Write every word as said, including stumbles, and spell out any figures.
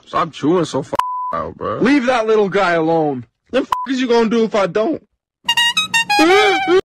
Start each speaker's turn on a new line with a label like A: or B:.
A: Stop chewing so f out, bro.
B: Leave that little guy alone.
A: The f is you gonna do if I don't?